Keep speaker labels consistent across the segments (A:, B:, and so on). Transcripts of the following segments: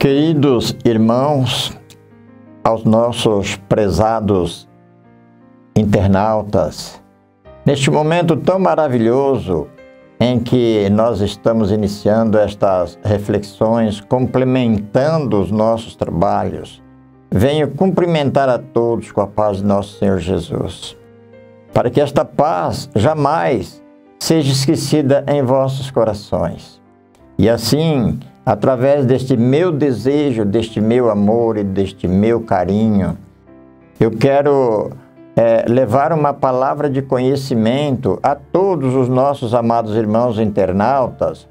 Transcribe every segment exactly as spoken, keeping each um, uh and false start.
A: Queridos irmãos, aos nossos prezados internautas, neste momento tão maravilhoso em que nós estamos iniciando estas reflexões, complementando os nossos trabalhos, venho cumprimentar a todos com a paz de nosso Senhor Jesus, para que esta paz jamais seja esquecida em vossos corações. E assim, através deste meu desejo, deste meu amor e deste meu carinho, eu quero é, levar uma palavra de conhecimento a todos os nossos amados irmãos internautas,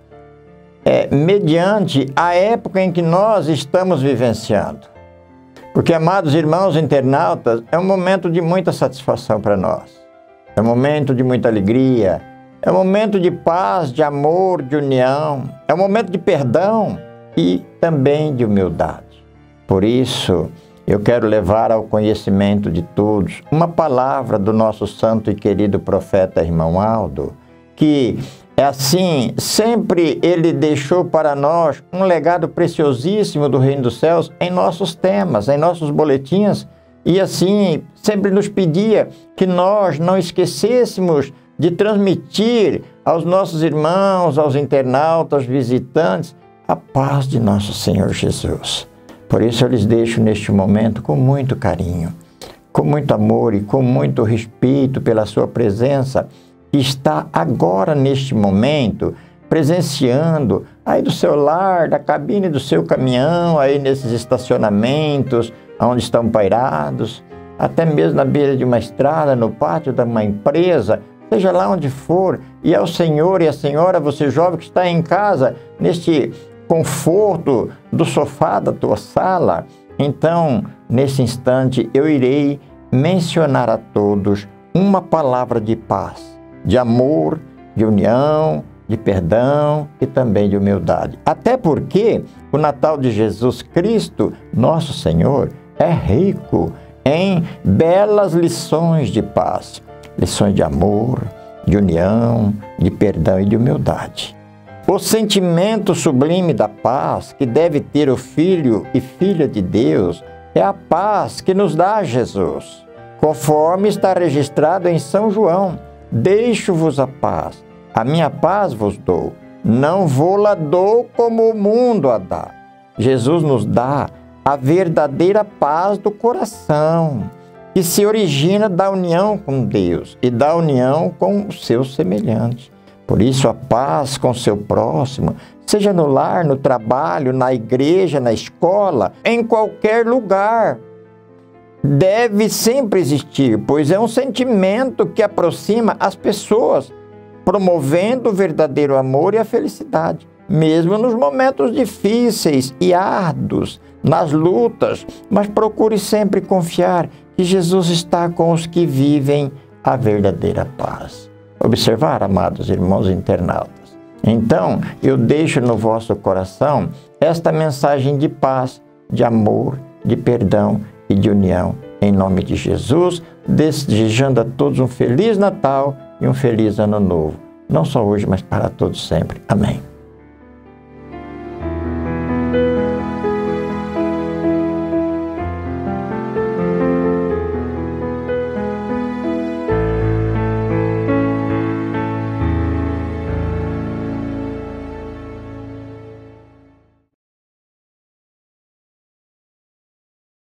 A: é, mediante a época em que nós estamos vivenciando. Porque, amados irmãos internautas, é um momento de muita satisfação para nós. É um momento de muita alegria. É um momento de paz, de amor, de união. É um momento de perdão e também de humildade. Por isso, eu quero levar ao conhecimento de todos uma palavra do nosso santo e querido profeta irmão Aldo, que é assim, sempre ele deixou para nós um legado preciosíssimo do Reino dos Céus em nossos temas, em nossos boletins, e assim sempre nos pedia que nós não esquecêssemos de transmitir aos nossos irmãos, aos internautas, visitantes, a paz de nosso Senhor Jesus. Por isso eu lhes deixo neste momento com muito carinho, com muito amor e com muito respeito pela sua presença, que está agora neste momento presenciando aí do seu lar, da cabine do seu caminhão, aí nesses estacionamentos onde estão pairados, até mesmo na beira de uma estrada, no pátio de uma empresa, seja lá onde for, e ao Senhor e à Senhora, você jovem que está em casa, neste conforto do sofá da tua sala, então, nesse instante, eu irei mencionar a todos uma palavra de paz, de amor, de união, de perdão e também de humildade. Até porque o Natal de Jesus Cristo, nosso Senhor, é rico em belas lições de paz. Lições de amor, de união, de perdão e de humildade. O sentimento sublime da paz que deve ter o filho e filha de Deus é a paz que nos dá Jesus. Conforme está registrado em São João, deixo-vos a paz, a minha paz vos dou, não vou-la dou como o mundo a dá. Jesus nos dá a verdadeira paz do coração, que se origina da união com Deus e da união com o seu semelhante. Por isso, a paz com o seu próximo, seja no lar, no trabalho, na igreja, na escola, em qualquer lugar, deve sempre existir, pois é um sentimento que aproxima as pessoas, promovendo o verdadeiro amor e a felicidade, mesmo nos momentos difíceis e árduos, nas lutas, mas procure sempre confiar que Jesus está com os que vivem a verdadeira paz. Observar, amados irmãos internautas. Então, eu deixo no vosso coração esta mensagem de paz, de amor, de perdão e de união, em nome de Jesus, desejando a todos um Feliz Natal e um Feliz Ano Novo. Não só hoje, mas para todos sempre. Amém.